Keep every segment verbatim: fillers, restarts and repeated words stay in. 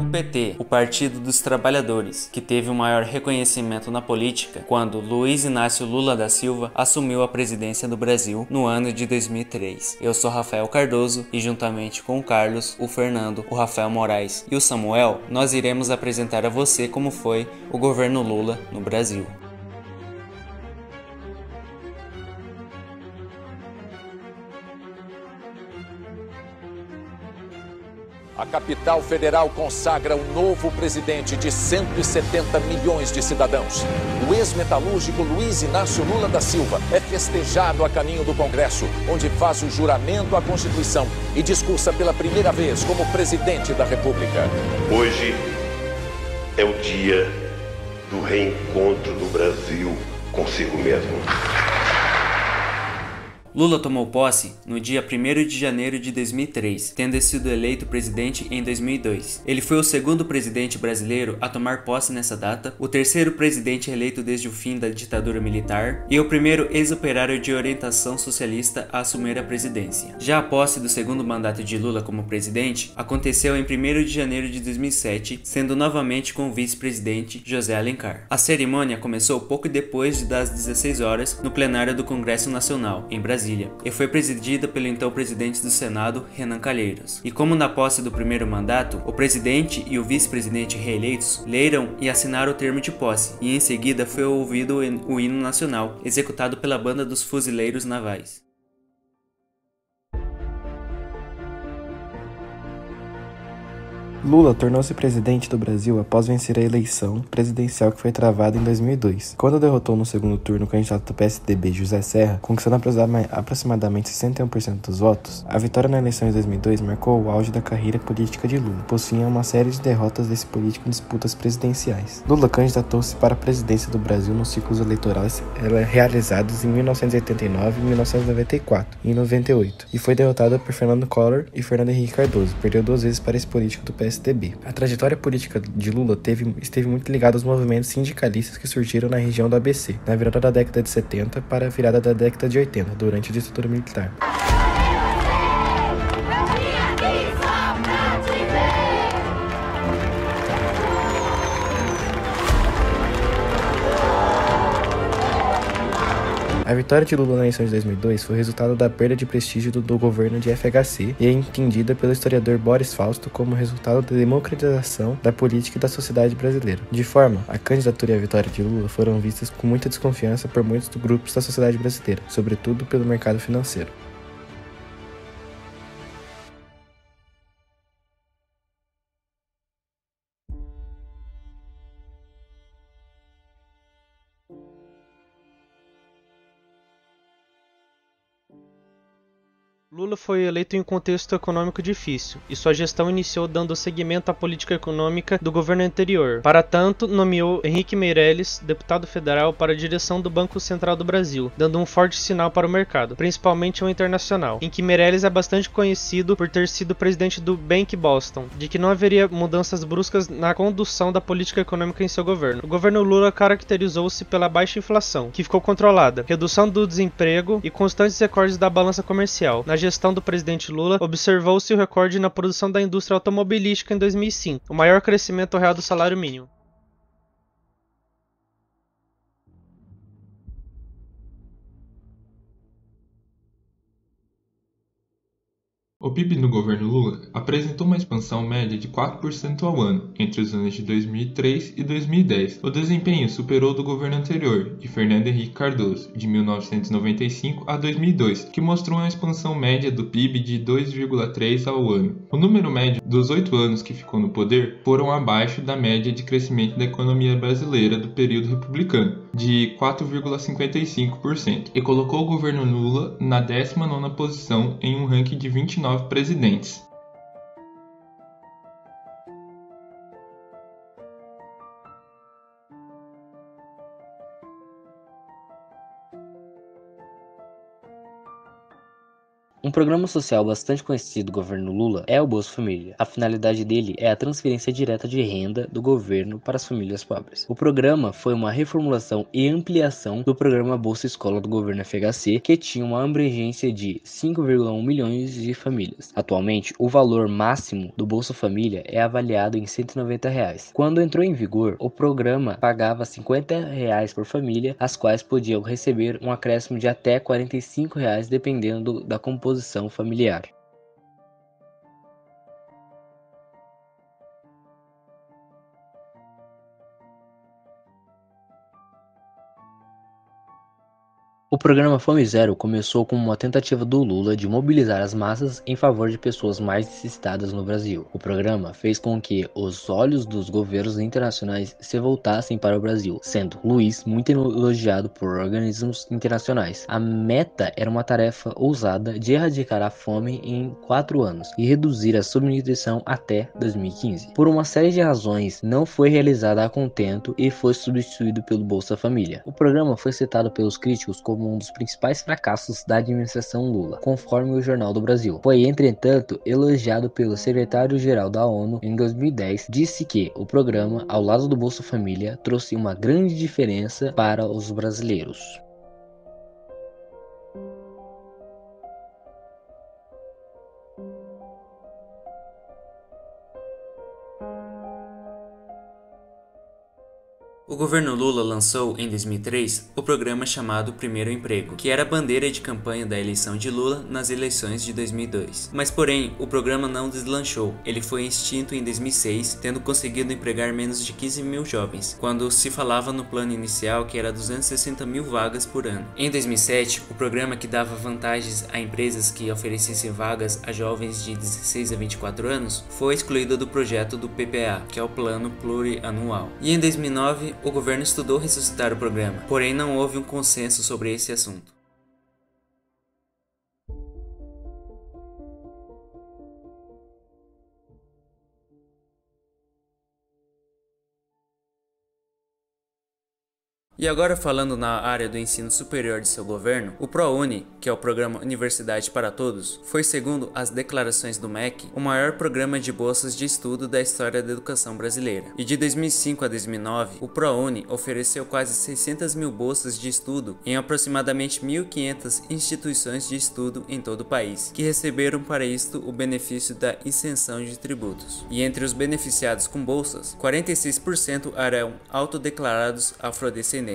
P T, o Partido dos Trabalhadores, que teve o maior reconhecimento na política quando Luiz Inácio Lula da Silva assumiu a presidência do Brasil no ano de dois mil e três. Eu sou Rafael Cardoso e juntamente com o Carlos, o Fernando, o Rafael Moraes e o Samuel, nós iremos apresentar a você como foi o governo Lula no Brasil. A capital federal consagra um novo presidente de cento e setenta milhões de cidadãos. O ex-metalúrgico Luiz Inácio Lula da Silva é festejado a caminho do Congresso, onde faz o juramento à Constituição e discursa pela primeira vez como presidente da República. Hoje é o dia do reencontro do Brasil consigo mesmo. Lula tomou posse no dia primeiro de janeiro de dois mil e três, tendo sido eleito presidente em dois mil e dois. Ele foi o segundo presidente brasileiro a tomar posse nessa data, o terceiro presidente eleito desde o fim da ditadura militar e o primeiro ex-operário de orientação socialista a assumir a presidência. Já a posse do segundo mandato de Lula como presidente aconteceu em primeiro de janeiro de dois mil e sete, sendo novamente com o vice-presidente José Alencar. A cerimônia começou pouco depois das dezesseis horas no plenário do Congresso Nacional, em Brasília. E foi presidida pelo então presidente do Senado, Renan Calheiros. E como na posse do primeiro mandato, o presidente e o vice-presidente reeleitos leram e assinaram o termo de posse, e em seguida foi ouvido o hino nacional, executado pela Banda dos Fuzileiros Navais. Lula tornou-se presidente do Brasil após vencer a eleição presidencial que foi travada em dois mil e dois. Quando derrotou no segundo turno o candidato do P S D B, José Serra, conquistando aproximadamente sessenta e um por cento dos votos, a vitória na eleição de dois mil e dois marcou o auge da carreira política de Lula, possuía uma série de derrotas desse político em disputas presidenciais. Lula candidatou-se para a presidência do Brasil nos ciclos eleitorais realizados em mil novecentos e oitenta e nove, mil novecentos e noventa e quatro e noventa e oito, e foi derrotado por Fernando Collor e Fernando Henrique Cardoso. Perdeu duas vezes para esse político do P S D B. A trajetória política de Lula teve, esteve muito ligada aos movimentos sindicalistas que surgiram na região do A B C, na virada da década de setenta para a virada da década de oitenta, durante a ditadura militar. A vitória de Lula na eleição de dois mil e dois foi resultado da perda de prestígio do, do governo de F H C e é entendida pelo historiador Boris Fausto como resultado da democratização da política e da sociedade brasileira. De forma, a candidatura e a vitória de Lula foram vistas com muita desconfiança por muitos grupos da sociedade brasileira, sobretudo pelo mercado financeiro. Lula foi eleito em um contexto econômico difícil, e sua gestão iniciou dando seguimento à política econômica do governo anterior. Para tanto, nomeou Henrique Meirelles, deputado federal, para a direção do Banco Central do Brasil, dando um forte sinal para o mercado, principalmente o internacional, em que Meirelles é bastante conhecido por ter sido presidente do Bank Boston, de que não haveria mudanças bruscas na condução da política econômica em seu governo. O governo Lula caracterizou-se pela baixa inflação, que ficou controlada, redução do desemprego e constantes recordes da balança comercial. Na gestão do presidente Lula, observou-se o recorde na produção da indústria automobilística em dois mil e cinco, o maior crescimento real do salário mínimo. O P I B no governo Lula apresentou uma expansão média de quatro por cento ao ano, entre os anos de dois mil e três e dois mil e dez. O desempenho superou o do governo anterior, de Fernando Henrique Cardoso, de mil novecentos e noventa e cinco a dois mil e dois, que mostrou uma expansão média do P I B de dois vírgula três por cento ao ano. O número médio dos oito anos que ficou no poder foram abaixo da média de crescimento da economia brasileira do período republicano, de quatro vírgula cinquenta e cinco por cento, e colocou o governo Lula na décima nona posição em um ranking de vinte e nove presidentes. Um Um programa social bastante conhecido do governo Lula é o Bolsa Família. A finalidade dele é a transferência direta de renda do governo para as famílias pobres. O programa foi uma reformulação e ampliação do programa Bolsa Escola do governo F H C, que tinha uma abrangência de cinco vírgula um milhões de famílias. Atualmente, o valor máximo do Bolsa Família é avaliado em cento e noventa reais. Quando entrou em vigor, o programa pagava cinquenta reais por família, as quais podiam receber um acréscimo de até quarenta e cinco reais dependendo da composição familiar. O programa Fome Zero começou como uma tentativa do Lula de mobilizar as massas em favor de pessoas mais necessitadas no Brasil. O programa fez com que os olhos dos governos internacionais se voltassem para o Brasil, sendo Luiz muito elogiado por organismos internacionais. A meta era uma tarefa ousada de erradicar a fome em quatro anos e reduzir a subnutrição até dois mil e quinze. Por uma série de razões, não foi realizada a contento e foi substituído pelo Bolsa Família. O programa foi citado pelos críticos como um dos principais fracassos da administração Lula, conforme o Jornal do Brasil. Foi, entretanto, elogiado pelo secretário-geral da ONU em dois mil e dez, disse que o programa, ao lado do Bolsa Família, trouxe uma grande diferença para os brasileiros. O governo Lula lançou, em dois mil e três, o programa chamado Primeiro Emprego, que era a bandeira de campanha da eleição de Lula nas eleições de dois mil e dois. Mas, porém, o programa não deslanchou. Ele foi extinto em dois mil e seis, tendo conseguido empregar menos de quinze mil jovens, quando se falava no plano inicial que era duzentas e sessenta mil vagas por ano. Em dois mil e sete, o programa que dava vantagens a empresas que oferecessem vagas a jovens de dezesseis a vinte e quatro anos foi excluído do projeto do P P A, que é o Plano Plurianual. E em dois mil e nove, o governo estudou ressuscitar o programa, porém não houve um consenso sobre esse assunto. E agora falando na área do ensino superior de seu governo, o ProUni, que é o programa Universidade para Todos, foi, segundo as declarações do M E C, o maior programa de bolsas de estudo da história da educação brasileira. E de dois mil e cinco a dois mil e nove, o ProUni ofereceu quase seiscentas mil bolsas de estudo em aproximadamente mil e quinhentas instituições de estudo em todo o país, que receberam para isto o benefício da isenção de tributos. E entre os beneficiados com bolsas, quarenta e seis por cento eram autodeclarados afrodescendentes.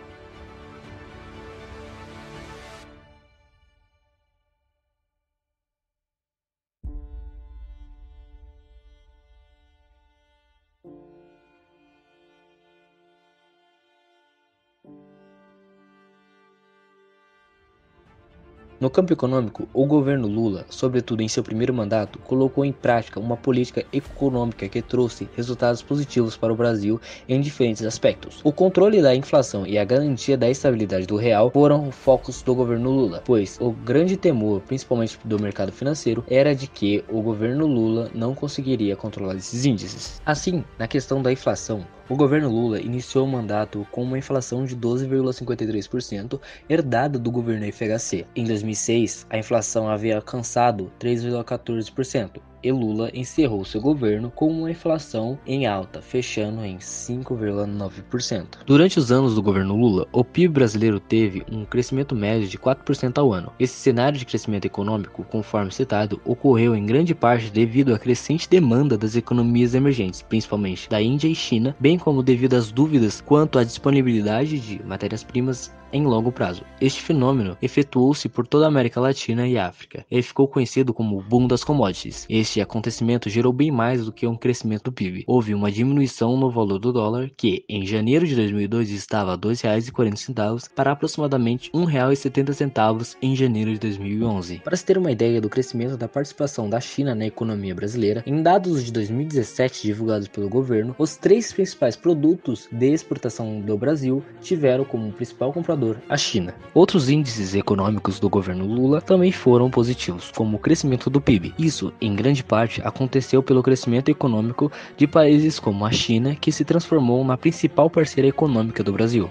No campo econômico, o governo Lula, sobretudo em seu primeiro mandato, colocou em prática uma política econômica que trouxe resultados positivos para o Brasil em diferentes aspectos. O controle da inflação e a garantia da estabilidade do real foram focos do governo Lula, pois o grande temor, principalmente do mercado financeiro, era de que o governo Lula não conseguiria controlar esses índices. Assim, na questão da inflação, o governo Lula iniciou o mandato com uma inflação de doze vírgula cinquenta e três por cento herdada do governo F H C. Em dois mil e seis, a inflação havia alcançado três vírgula quatorze por cento. E Lula encerrou seu governo com uma inflação em alta, fechando em cinco vírgula nove por cento. Durante os anos do governo Lula, o P I B brasileiro teve um crescimento médio de quatro por cento ao ano. Esse cenário de crescimento econômico, conforme citado, ocorreu em grande parte devido à crescente demanda das economias emergentes, principalmente da Índia e China, bem como devido às dúvidas quanto à disponibilidade de matérias-primas em longo prazo. Este fenômeno efetuou-se por toda a América Latina e África. Ele ficou conhecido como o boom das commodities. Este acontecimento gerou bem mais do que um crescimento do P I B. Houve uma diminuição no valor do dólar, que em janeiro de dois mil e dois estava a dois reais e quarenta centavos para aproximadamente um real e setenta centavos em janeiro de dois mil e onze. Para se ter uma ideia do crescimento da participação da China na economia brasileira, em dados de dois mil e dezessete divulgados pelo governo, os três principais produtos de exportação do Brasil tiveram como principal comprador a China. Outros índices econômicos do governo Lula também foram positivos, como o crescimento do P I B. Isso, em grande parte, aconteceu pelo crescimento econômico de países como a China, que se transformou na principal parceira econômica do Brasil.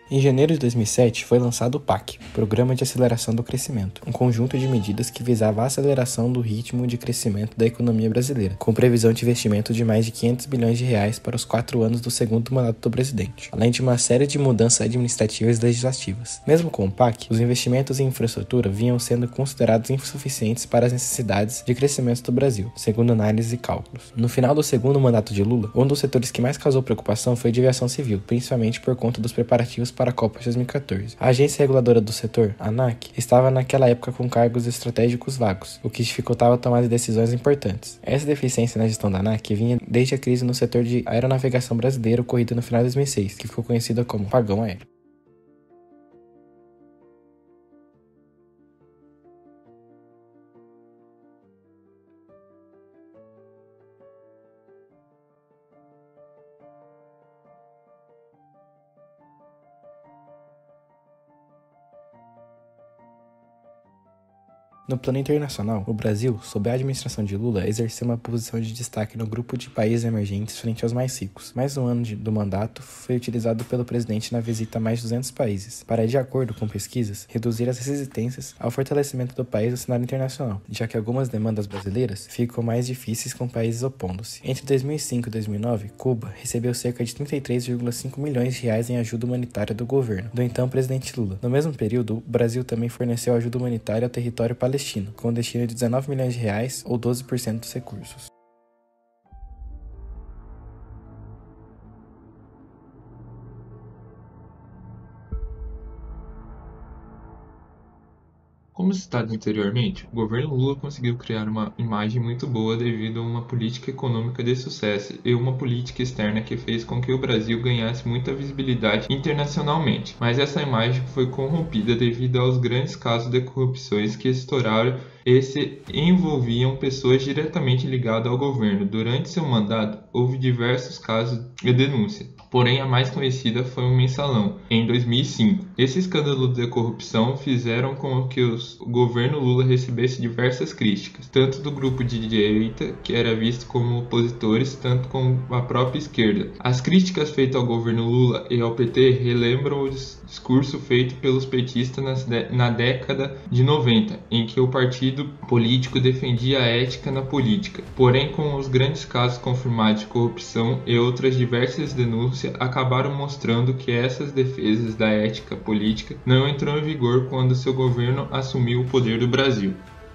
Em janeiro de dois mil e sete, foi lançado o P A C, Programa de Aceleração do Crescimento, um conjunto de medidas que visava a aceleração do ritmo de crescimento da economia brasileira, com previsão de investimento de mais de quinhentos bilhões de reais para os quatro anos do segundo mandato do presidente, além de uma série de mudanças administrativas e legislativas. Mesmo com o P A C, os investimentos em infraestrutura vinham sendo considerados insuficientes para as necessidades de crescimento do Brasil, segundo análises e cálculos. No final do segundo mandato de Lula, um dos setores que mais causou preocupação foi a de aviação civil, principalmente por conta dos preparativos para a Copa de dois mil e quatorze. A agência reguladora do setor, a ANAC, estava naquela época com cargos estratégicos vagos, o que dificultava a tomada de decisões importantes. Essa deficiência na gestão da ANAC vinha desde a crise no setor de aeronavegação brasileira ocorrida no final de dois mil e seis, que ficou conhecida como apagão aéreo. No plano internacional, o Brasil, sob a administração de Lula, exerceu uma posição de destaque no grupo de países emergentes frente aos mais ricos. Mais um ano de, do mandato foi utilizado pelo presidente na visita a mais de duzentos países, para, de acordo com pesquisas, reduzir as resistências ao fortalecimento do país no cenário internacional, já que algumas demandas brasileiras ficam mais difíceis com países opondo-se. Entre dois mil e cinco e dois mil e nove, Cuba recebeu cerca de trinta e três vírgula cinco milhões de reais em ajuda humanitária do governo, do então presidente Lula. No mesmo período, o Brasil também forneceu ajuda humanitária ao território palestino, com destino de dezenove milhões de reais ou doze por cento dos recursos. Como citado anteriormente, o governo Lula conseguiu criar uma imagem muito boa devido a uma política econômica de sucesso e uma política externa que fez com que o Brasil ganhasse muita visibilidade internacionalmente. Mas essa imagem foi corrompida devido aos grandes casos de corrupções que estouraram e se envolviam pessoas diretamente ligadas ao governo. Durante seu mandato, houve diversos casos de denúncia. Porém, a mais conhecida foi o Mensalão, em dois mil e cinco. Esse escândalo de corrupção fizeram com que os, o governo Lula recebesse diversas críticas, tanto do grupo de direita, que era visto como opositores, tanto como a própria esquerda. As críticas feitas ao governo Lula e ao P T relembram o discurso feito pelos petistas nas de, na década de noventa, em que o partido político defendia a ética na política. Porém, com os grandes casos confirmados de corrupção e outras diversas denúncias, acabaram mostrando que essas defesas da ética política não entrou em vigor quando seu governo assumiu o poder do Brasil.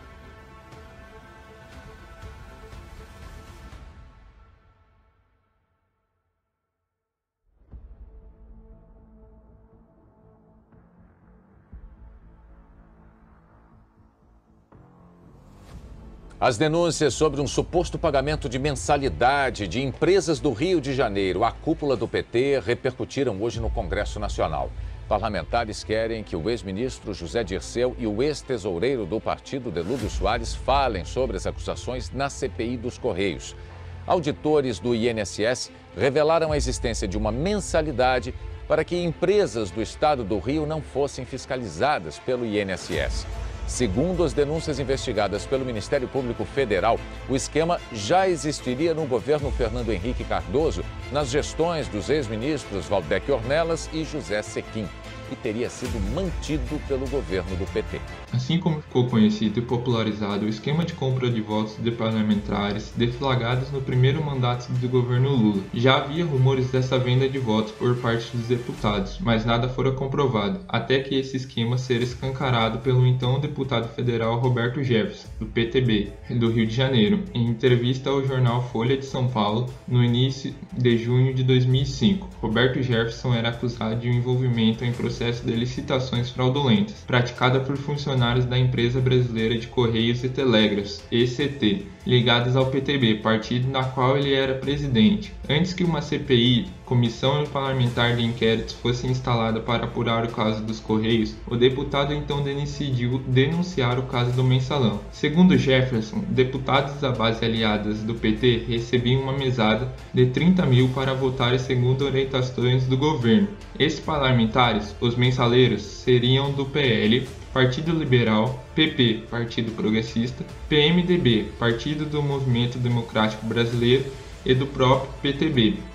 As denúncias sobre um suposto pagamento de mensalidade de empresas do Rio de Janeiro à cúpula do P T repercutiram hoje no Congresso Nacional. Parlamentares querem que o ex-ministro José Dirceu e o ex-tesoureiro do partido, Delúbio Soares, falem sobre as acusações na C P I dos Correios. Auditores do I N S S revelaram a existência de uma mensalidade para que empresas do estado do Rio não fossem fiscalizadas pelo I N S S. Segundo as denúncias investigadas pelo Ministério Público Federal, o esquema já existiria no governo Fernando Henrique Cardoso, nas gestões dos ex-ministros Valdec Ornelas e José Sequim, e teria sido mantido pelo governo do P T. Assim como ficou conhecido e popularizado o esquema de compra de votos de parlamentares deflagrados no primeiro mandato do governo Lula, já havia rumores dessa venda de votos por parte dos deputados, mas nada fora comprovado, até que esse esquema ser escancarado pelo então deputado federal Roberto Jefferson, do P T B, do Rio de Janeiro, em entrevista ao jornal Folha de São Paulo, no início de junho de dois mil e cinco. Roberto Jefferson era acusado de um envolvimento em processo de licitações fraudulentas, praticada por funcionários da Empresa Brasileira de Correios e Telégrafos, E C T, ligados ao P T B, partido na qual ele era presidente. Antes que uma C P I, Comissão Parlamentar de Inquéritos, fosse instalada para apurar o caso dos Correios, o deputado então decidiu denunciar o caso do Mensalão. Segundo Jefferson, deputados da base aliadas do P T recebiam uma mesada de trinta mil para votar segundo orientações do governo. Esses parlamentares, os mensaleiros, seriam do P L, Partido Liberal, P P, Partido Progressista, P M D B, Partido do Movimento Democrático Brasileiro, e do próprio P T B.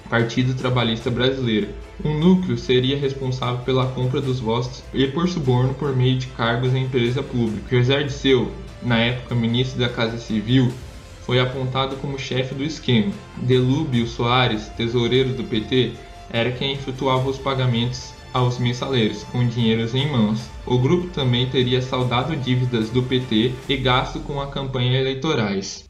Partido Trabalhista Brasileiro. Um núcleo seria responsável pela compra dos votos e por suborno por meio de cargos em empresa pública. José Dirceu, na época ministro da Casa Civil, foi apontado como chefe do esquema. Delúbio Soares, tesoureiro do P T, era quem efetuava os pagamentos aos mensaleiros, com dinheiros em mãos. O grupo também teria saldado dívidas do P T e gasto com a campanha eleitorais.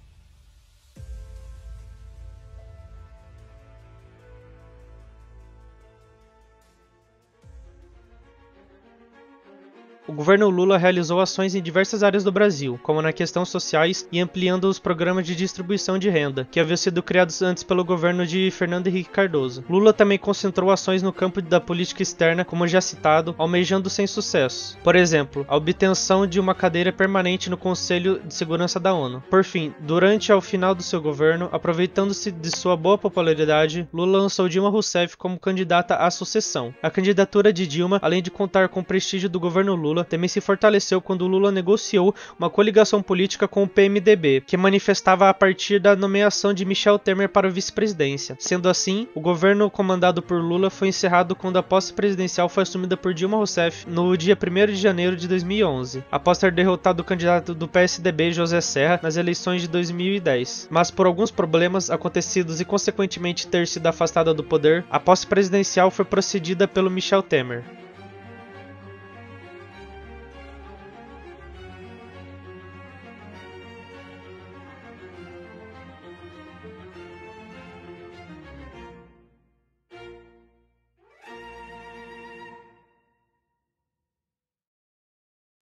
O governo Lula realizou ações em diversas áreas do Brasil, como na questão sociais e ampliando os programas de distribuição de renda, que haviam sido criados antes pelo governo de Fernando Henrique Cardoso. Lula também concentrou ações no campo da política externa, como já citado, almejando sem sucesso. Por exemplo, a obtenção de uma cadeira permanente no Conselho de Segurança da ONU. Por fim, durante ao final do seu governo, aproveitando-se de sua boa popularidade, Lula lançou Dilma Rousseff como candidata à sucessão. A candidatura de Dilma, além de contar com o prestígio do governo Lula, também se fortaleceu quando Lula negociou uma coligação política com o P M D B, que manifestava a partir da nomeação de Michel Temer para a vice-presidência. Sendo assim, o governo comandado por Lula foi encerrado quando a posse presidencial foi assumida por Dilma Rousseff no dia primeiro de janeiro de dois mil e onze, após ter derrotado o candidato do P S D B, José Serra, nas eleições de dois mil e dez. Mas por alguns problemas acontecidos e consequentemente ter sido afastada do poder, a posse presidencial foi procedida pelo Michel Temer.